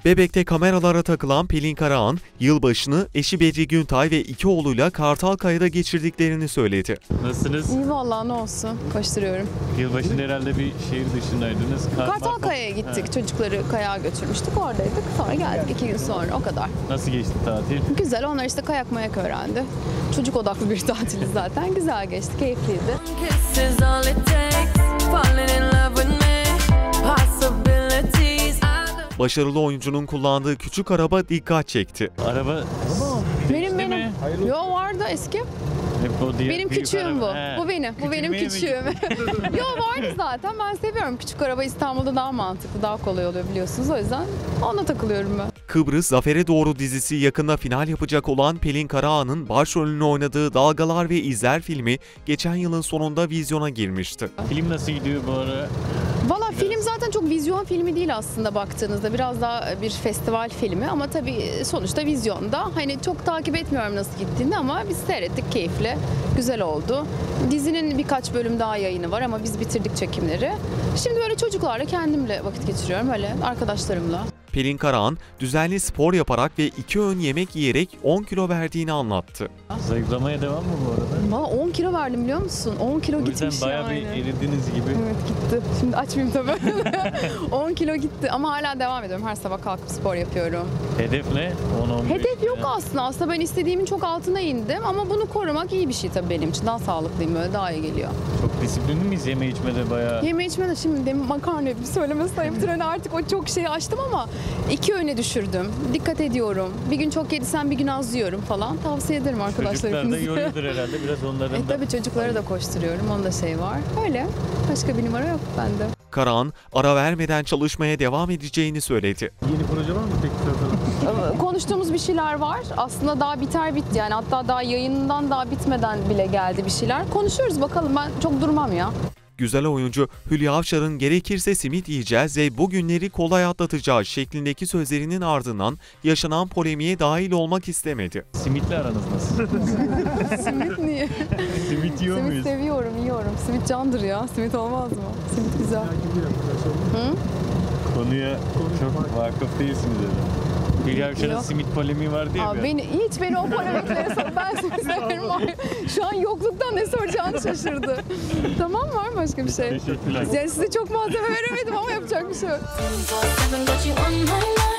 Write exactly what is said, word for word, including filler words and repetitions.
Bebek'te kameralara takılan Pelin Karaağan, yılbaşını eşi Bedri Güntay ve iki oğluyla Kartalkaya'da geçirdiklerini söyledi. Nasılsınız? İyi vallahi, ne olsun, koşturuyorum. Yılbaşında herhalde bir şehir dışındaydınız. Kar Kartalkaya'ya gittik, He. çocukları kayağa götürmüştük, oradaydık. Sonra geldik iki gün sonra, o kadar. Nasıl geçti tatil? Güzel, onlar işte kayak mayak öğrendi. Çocuk odaklı bir tatili zaten, güzel geçti, keyifliydi. Başarılı oyuncunun kullandığı küçük araba dikkat çekti. Araba Benim benim. mi? Yo, vardı eski. Hep o diye Benim büyük küçüğüm bu. araba. He. Bu benim. Bu benim Küçülmeye mi küçüğüm. Yo, vardı zaten. Ben seviyorum. Küçük araba İstanbul'da daha mantıklı, daha kolay oluyor biliyorsunuz. O yüzden ona takılıyorum ben. Kıbrıs Zafer'e Doğru dizisi yakında final yapacak olan Pelin Karaağan'ın başrolünü oynadığı Dalgalar ve İzler filmi geçen yılın sonunda vizyona girmişti. Film nasıl gidiyor bu ara? Valla film zaten çok vizyon filmi değil aslında baktığınızda. Biraz daha bir festival filmi ama tabii sonuçta vizyonda. Hani çok takip etmiyorum nasıl gittiğini ama biz seyrettik, keyifli, güzel oldu. Dizinin birkaç bölüm daha yayını var ama biz bitirdik çekimleri. Şimdi böyle çocuklarla, kendimle vakit geçiriyorum, öyle arkadaşlarımla. Pelin Karaağan, düzenli spor yaparak ve iki öğün yemek yiyerek on kilo verdiğini anlattı. Zayıflamaya devam mı bu arada? Valla on kilo verdim biliyor musun? on kilo O yüzden gitmiş bayağı yani. bir eridiniz gibi. Evet, gitti. Şimdi açmayayım tabii. on kilo gitti ama hala devam ediyorum. Her sabah kalkıp spor yapıyorum. Hedef ne? on on beş. Hedef yok aslında. Aslında ben istediğimin çok altına indim ama bunu korumak iyi bir şey tabii benim için. Daha sağlıklıyım, böyle daha iyi geliyor. Çok disiplinli miyiz yeme içmede bayağı? Yeme içme de şimdi demin makarna bir söylemesi ayıptır. Hani artık o çok şeyi açtım ama iki öğüne düşürdüm. Dikkat ediyorum. Bir gün çok yedisem bir gün az yiyorum falan. Tavsiye ederim arkadaşlar. Çocuklar da hepinize. yoruyordur herhalde biraz onların E da. tabii çocuklara da koşturuyorum. Onda şey var. Öyle. Başka bir numara yok bende. Karaağan, ara vermeden çalışmaya devam edeceğini söyledi. Yeni proje var mı peki? Konuştuğumuz bir şeyler var. Aslında daha biter bitti yani. Hatta daha yayından daha bitmeden bile geldi bir şeyler. Konuşuyoruz bakalım. Ben çok durmam ya. Güzel oyuncu Hülya Avşar'ın gerekirse simit yiyeceğiz ve bu günleri kolay atlatacağız şeklindeki sözlerinin ardından yaşanan polemiğe dahil olmak istemedi. Simitle aranız nasıl? Simit niye? Simit yiyor Simit muyuz? seviyorum, yiyorum. Simit candır ya. Simit olmaz mı? Simit güzel. Hı? Konuya çok vakıf değilsiniz herhalde. Hülya Avşar'ın Yok. simit polemiği var diye Abi mi? beni, hiç beni o polemiklere sor. Ben simit severim. Ay, şu an yokluktan ne soracağını şaşırdı. Tamam, var mı başka bir şey? Teşekkürler. Yani size çok malzeme veremedim ama yapacak bir şey yok. twenty-four seven, got you on my mind.